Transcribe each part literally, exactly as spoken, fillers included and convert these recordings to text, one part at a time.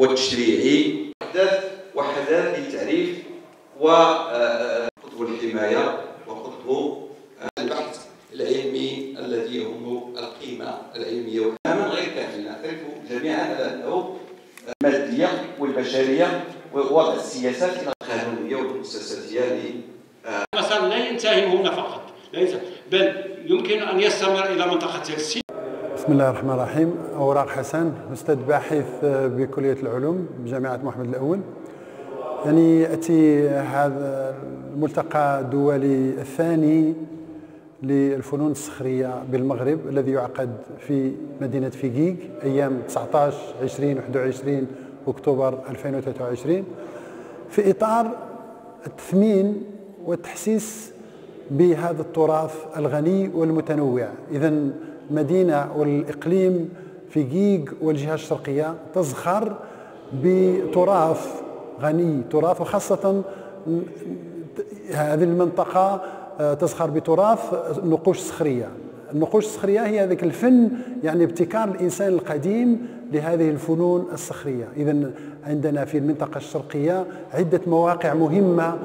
والتشريعي، وحدات وحدات للتعريف وقطب الحماية وقطب البحث العلمي الذي يهم القيمة العلمية تماما غير كافي. نعترف جميعا على أنه المادية والبشرية ووضع السياسات القانونية والمؤسساتية مثلا لا ينتهي هنا فقط، بل يمكن أن يستمر إلى منطقة السي. بسم الله الرحمن الرحيم. أوراق حسن، أستاذ باحث بكلية العلوم بجامعة محمد الأول. يعني يأتي هذا الملتقى الدولي الثاني للفنون الصخرية بالمغرب الذي يعقد في مدينة فيكيك أيام تسعة عشر عشرين واحد وعشرين أكتوبر ألفين وثلاثة وعشرين في إطار التثمين والتحسيس بهذا التراث الغني والمتنوع. إذن المدينة والإقليم فيكيك والجهة الشرقية تزخر بتراث غني، تراث، وخاصة هذه المنطقة تزخر بتراث النقوش الصخرية. النقوش الصخرية هي ذاك الفن، يعني ابتكار الإنسان القديم لهذه الفنون الصخرية. إذن عندنا في المنطقة الشرقية عدة مواقع مهمة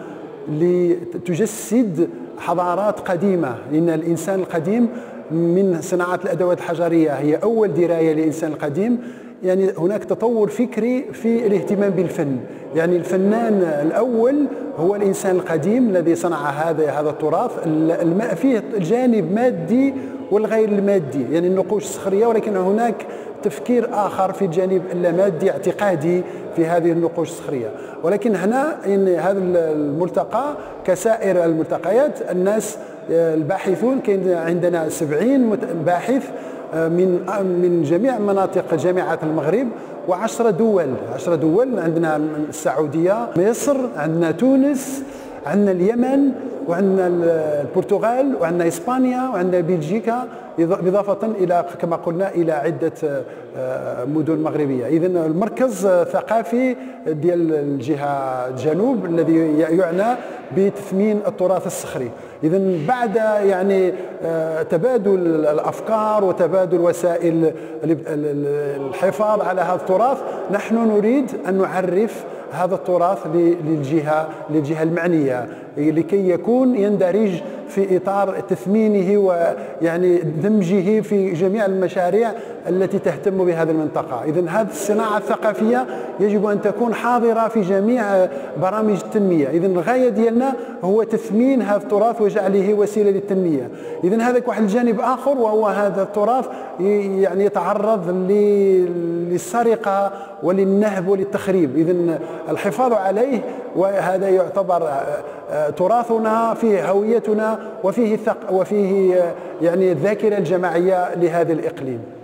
لتجسد حضارات قديمة، لأن الإنسان القديم من صناعة الأدوات الحجرية هي أول دراية للإنسان القديم. يعني هناك تطور فكري في الاهتمام بالفن، يعني الفنان الأول هو الإنسان القديم الذي صنع هذا هذا التراث. فيه الجانب مادي والغير المادي، يعني النقوش الصخرية، ولكن هناك تفكير آخر في الجانب اللامادي اعتقادي في هذه النقوش الصخرية. ولكن هنا إن هذا الملتقى كسائر الملتقيات، الناس الباحثون كاين عندنا سبعين باحث من من جميع مناطق جامعات المغرب وعشرة دول عشرة دول عندنا السعودية، مصر، عندنا تونس، عندنا اليمن، وعندنا البرتغال، وعندنا إسبانيا، وعندنا بلجيكا، إضافة إلى كما قلنا إلى عدة مدن مغربية. إذن المركز الثقافي ديال الجهة الجنوب الذي يعنى بتثمين التراث الصخري. إذن بعد يعني تبادل الأفكار وتبادل وسائل الحفاظ على هذا التراث، نحن نريد أن نعرف هذا التراث للجهة للجهة المعنية لكي يكون يندرج في إطار تثمينه ويعني دمجه في جميع المشاريع التي تهتم بهذه المنطقة. إذن هذه الصناعة الثقافية يجب أن تكون حاضرة في جميع برامج التنمية. إذن الغاية ديالنا هو تثمين هذا التراث وجعله وسيلة للتنمية. إذن هذاك واحد الجانب آخر، وهو هذا التراث يعني يتعرض للسرقة وللنهب وللتخريب. إذن الحفاظ عليه، وهذا يعتبر تراثنا، فيه هويتنا، وفيه وفيه يعني الذاكرة الجماعية لهذا الإقليم.